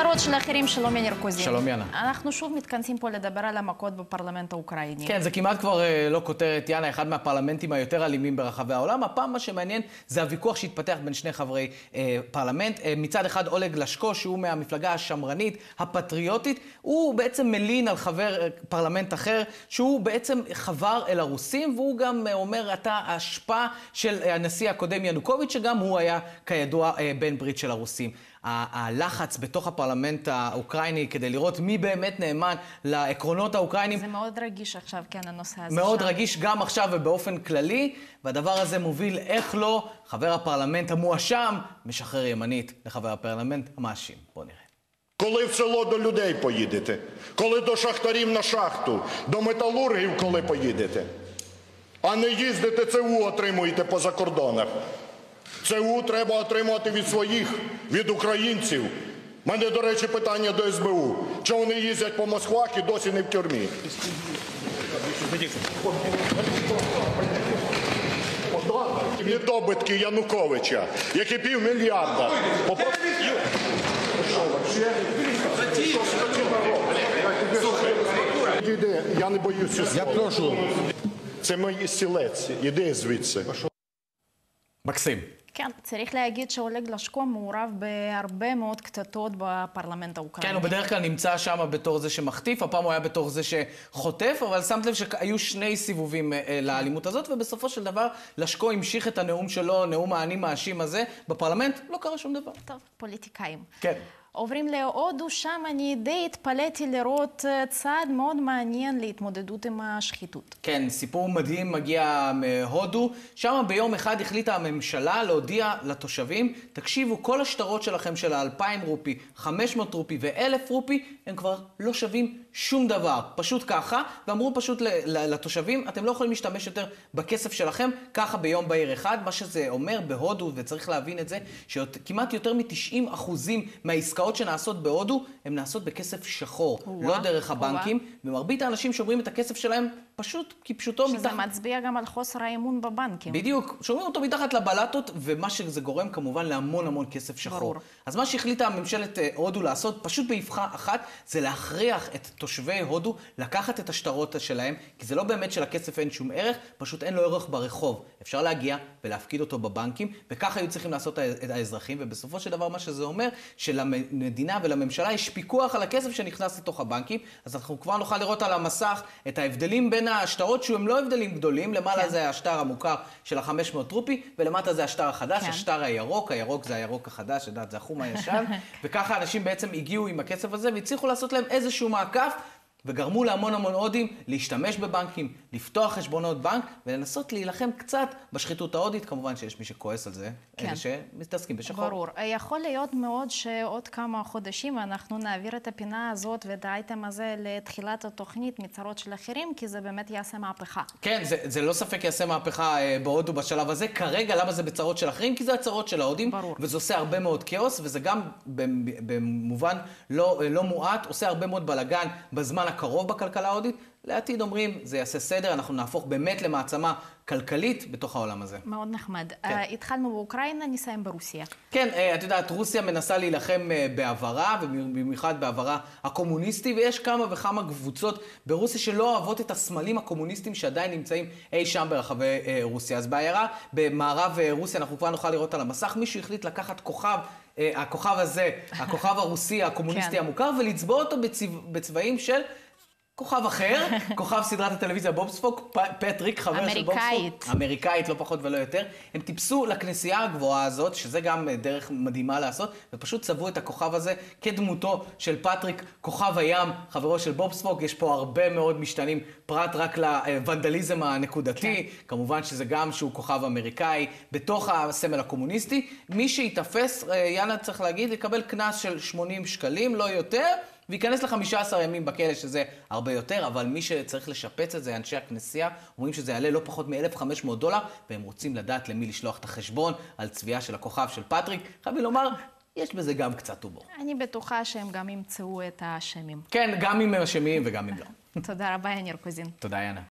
צרות של אחרים, שלום יניר קוזין. שלום יאנה. אנחנו שוב מתכנסים פה לדבר על המכות בפרלמנט האוקראיני. כן, זה כמעט כבר לא כותרת יאנה, אחד מהפרלמנטים היותר אלימים ברחבי העולם. הפעם מה שמעניין זה הוויכוח שהתפתח בין שני חברי פרלמנט. מצד אחד אולג לשקו, שהוא מהמפלגה השמרנית, הפטריוטית, הוא בעצם מלין על חבר פרלמנט אחר, שהוא בעצם חבר אל הרוסים, והוא גם אומר, אתה ההשפעה של הנשיא הקודם ינוקוביץ', שגם הוא היה כידוע בן ברית של הרוסים. הלחץ בתוך הפרלמנט האוקראיני כדי לראות מי באמת נאמן לעקרונות האוקראינים. זה מאוד רגיש עכשיו, כן, הנושא הזה. מאוד שם. רגיש גם עכשיו ובאופן כללי, והדבר הזה מוביל, איך לא, חבר הפרלמנט המואשם משחרר ימנית לחבר הפרלמנט המאשים. בוא נראה. Коли в село до людей поїдете, коли до шахтарів на шахту, до металургів коли поїдете, а не їздите ЦУ отримуєте по закордонах. ЦУ треба отримувати від своїх, від українців. У мене, до речі, питання до СБУ. Чому вони їздять по Москвах і досі не в тюрмі? Недобитки Януковича, які півмільярда. Я не боюся слова. Я прошу. Це мої стілець. Іди звідси. מקסים. כן, צריך להגיד שאולג לשקו מעורב בהרבה מאוד קטטות בפרלמנט האוקראיני. כן, הוא בדרך כלל נמצא שם בתור זה שמחטיף, הפעם הוא היה בתור זה שחוטף, אבל שמת לב שהיו שני סיבובים לאלימות הזאת, ובסופו של דבר לשקו המשיך את הנאום שלו, נאום האני מאשים הזה, בפרלמנט לא קרה שום דבר. טוב, פוליטיקאים. כן. עוברים להודו, שם אני די התפלאתי לראות צעד מאוד מעניין להתמודדות עם השחיתות. כן, סיפור מדהים מגיע מהודו. שם ביום אחד החליטה הממשלה להודיע לתושבים, תקשיבו, כל השטרות שלכם של 2,000 רופי, 500 רופי ו1,000 רופי, הם כבר לא שווים שום דבר. פשוט ככה, ואמרו פשוט לתושבים, אתם לא יכולים להשתמש יותר בכסף שלכם, ככה ביום בהיר אחד. מה שזה אומר בהודו, וצריך להבין את זה, שכמעט יותר מ-90% מהעסקאות שנעשות בהודו, הן נעשות בכסף שחור, לא דרך הבנקים, ומרבית האנשים שומרים את הכסף שלהם פשוט כפשוטו שזה מצביע גם על חוסר האמון בבנקים. בדיוק, שומרים אותו מתחת לבלטות, ומה שזה גורם כמובן להמון המון כסף שחור. ברור. אז מה שהחליטה ממשלת הודו לעשות, פשוט באבחה אחת, זה להכריח את תושבי הודו לקחת את השטרות שלהם, כי זה לא באמת שלכסף אין שום ערך, פשוט אין לו ערך ברחוב. אפשר להגיע ולהפקיד אותו בבנקים, וככה היו צריכים לעשות את האזרחים, ובסופו של דבר מה שזה אומר, שלמדינה ולממשלה יש פיקוח על הכסף שנכנס לתוך הבנקים, אז אנחנו כבר נוכל לראות על המסך את ההבדלים בין השטרות, שהם לא הבדלים גדולים, למעלה זה השטר המוכר של ה-500 רופי, ולמטה זה השטר החדש, השטר הירוק, הירוק זה הירוק החדש, זה החום הישן, וככה אנשים בעצם הגיעו עם הכסף הזה, והצליחו לעשות להם איזשהו מעקף, וגרמו להמון המון הודים להשתמש בבנקים, לפתוח חשבונות בנק, ולנסות להילחם קצת בשחיתות ההודית. כמובן שיש מי שכועס על זה, אלה שמתעסקים בשחור. ברור. יכול להיות מאוד שעוד כמה חודשים אנחנו נעביר את הפינה הזאת ואת האייטם הזה לתחילת התוכנית מצרות של אחרים, כי זה באמת יעשה מהפכה. כן, זה לא ספק יעשה מהפכה בהודו בשלב הזה. כרגע, למה זה בצרות של אחרים? כי זה הצרות של ההודים, וזה עושה הרבה מאוד כאוס, וזה גם במובן לא מועט, עושה הרבה מאוד בלגן בזמן הקרוב בכלכלה ההודית. לעתיד אומרים, זה יעשה סדר, אנחנו נהפוך באמת למעצמה כלכלית בתוך העולם הזה. מאוד נחמד. התחלנו באוקראינה, נסיים ברוסיה. כן, את יודעת, רוסיה מנסה להילחם בעברה, ובמיוחד בעברה הקומוניסטי, ויש כמה וכמה קבוצות ברוסיה שלא אוהבות את הסמלים הקומוניסטיים שעדיין נמצאים אי שם ברחבי רוסיה. אז בעיירה, במערב רוסיה, אנחנו כבר נוכל לראות על המסך, מישהו החליט לקחת הכוכב הזה, הכוכב הרוסי הקומוניסטי המוכר, ולצבוע אותו בצבעים של כוכב אחר, כוכב סדרת הטלוויזיה בובספוג, פטריק, חבר של בובספוג. אמריקאית, לא פחות ולא יותר. הם טיפסו לכנסייה הגבוהה הזאת, שזה גם דרך מדהימה לעשות, ופשוט צבעו את הכוכב הזה כדמותו של פטריק, כוכב הים, חברו של בובספוג. יש פה הרבה מאוד משתנים, פרט רק לוונדליזם הנקודתי. כמובן שזה גם שהוא כוכב אמריקאי, בתוך הסמל הקומוניסטי. מי שיתפס, יאנה צריך להגיד, יקבל קנס של 80 שקלים, לא יותר. וייכנס ל15 ימים בכלא, שזה הרבה יותר, אבל מי שצריך לשפץ את זה, אנשי הכנסייה, אומרים שזה יעלה לא פחות מ$1,500, והם רוצים לדעת למי לשלוח את החשבון על צביעה של הכוכב של פטריק. חייבים לומר, יש בזה גם קצת הומור. אני בטוחה שהם גם ימצאו את האשמים. כן, גם אם הם אשמים וגם אם לא. תודה רבה, יניר קוזין. תודה, יאנה.